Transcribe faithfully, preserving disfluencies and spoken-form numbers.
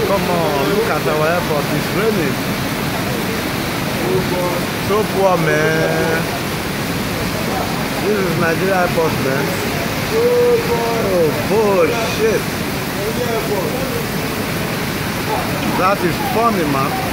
come on, look at our airport, it's raining. So poor, man. This is Nigeria airport, man. Oh, bullshit. That is funny, man.